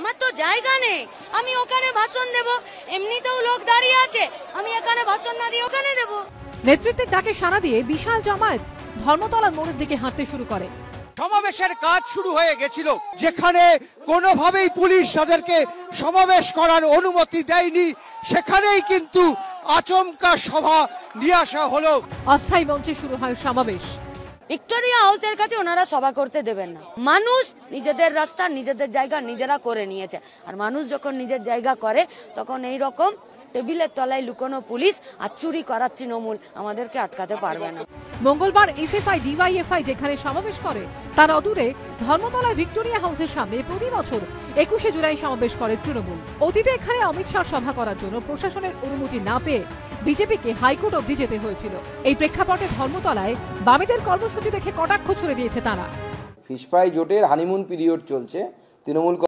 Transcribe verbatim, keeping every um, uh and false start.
আমার তো জায়গা নেই, আমি ওখানে ভাষণ দেব, এমনিতেও লোক দাঁড়িয়ে আছে, আমি এখানে ভাষণ না দিয়ে ওখানে দেব। নেতৃত্বের ডাকে সাড়া দিয়ে বিশাল জামায়াত ধর্মতলার মোড়ের দিকে হাঁটতে শুরু করে। সমাবেশের কাজ শুরু হয়ে গেছিল, যেখানে কোনোভাবেই পুলিশ তাদেরকে সমাবেশ করার অনুমতি দেয়নি, সেখানেই কিন্তু আচমকা সভা নিয়ে আসা হলো। অস্থায়ী মঞ্চে শুরু হয় সমাবেশ। ভিক্টোরিয়া হাউসের কাছে ওনারা সভা করতে দেবেন না। মানুষ নিজেদের রাস্তা নিজেদের জায়গা নিজেরা করে নিয়েছে, আর মানুষ যখন নিজের জায়গা করে তখন এই রকম টেবিলের তলায় লুকোনো পুলিশ আর চুরি করার তৃণমূল আমাদেরকে আটকাতে পারবে না। মঙ্গলবার এসএফআই ডিওয়াইএফআই যেখানে সমাবেশ করে তার অদূরে ধর্মতলায় ভিক্টোরিয়া হাউসের সামনে প্রতি বছর একুশে জুলাই সমাবেশ করে তৃণমূল। অতীতে এখানে অমিত শাহ সভা করার জন্য প্রশাসনের অনুমতি না পেয়ে বিজেপিকে হাইকোর্ট অবধি যেতে হয়েছিল। এই প্রেক্ষাপটে ধর্মতলায় বামেদের কর্মসূচি দেখে কটাক্ষ ছুড়ে দিয়েছে তারা। ফিশ ফ্রাই জোটের হানিমুন পিরিয়ড চলছে, তৃণমূল